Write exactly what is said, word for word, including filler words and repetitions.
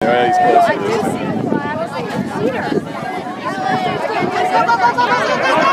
Yeah, he's close. I do see. I was like, Peter.